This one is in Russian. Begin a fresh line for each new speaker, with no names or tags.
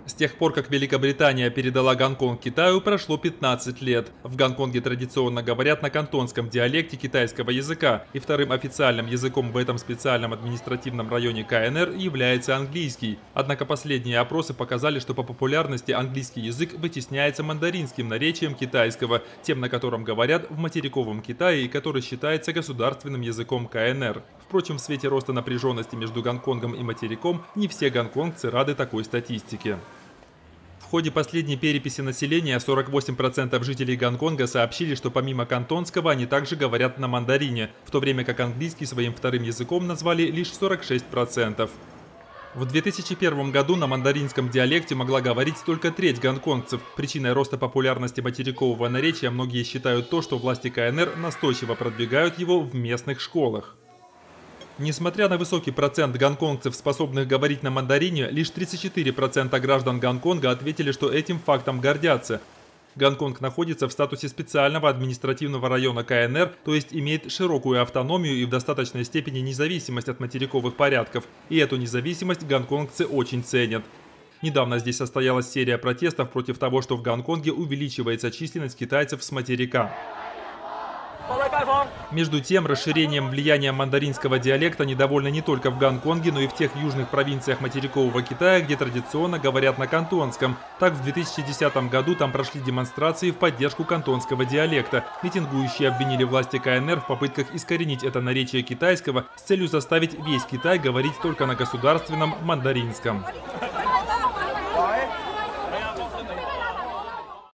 С тех пор, как Великобритания передала Гонконг Китаю, прошло 15 лет. В Гонконге традиционно говорят на кантонском диалекте китайского языка, и вторым официальным языком в этом специальном административном районе КНР является английский. Однако последние опросы показали, что по популярности английский язык вытесняется мандаринским наречием китайского, тем, на котором говорят в материковом Китае и который считается государственным языком КНР. Впрочем, в свете роста напряженности между Гонконгом и материком не все гонконгцы рады такой статистике. В ходе последней переписи населения 48% жителей Гонконга сообщили, что помимо кантонского они также говорят на мандарине, в то время как английский своим вторым языком назвали лишь 46%. В 2001 году на мандаринском диалекте могла говорить только треть гонконгцев. Причиной роста популярности материкового наречия многие считают то, что власти КНР настойчиво продвигают его в местных школах. Несмотря на высокий процент гонконгцев, способных говорить на мандарине, лишь 34% граждан Гонконга ответили, что этим фактом гордятся. Гонконг находится в статусе специального административного района КНР, то есть имеет широкую автономию и в достаточной степени независимость от материковых порядков. И эту независимость гонконгцы очень ценят. Недавно здесь состоялась серия протестов против того, что в Гонконге увеличивается численность китайцев с материка. Между тем, расширением влияния мандаринского диалекта недовольны не только в Гонконге, но и в тех южных провинциях материкового Китая, где традиционно говорят на кантонском. Так, в 2010 году там прошли демонстрации в поддержку кантонского диалекта. Митингующие обвинили власти КНР в попытках искоренить это наречие китайского с целью заставить весь Китай говорить только на государственном мандаринском.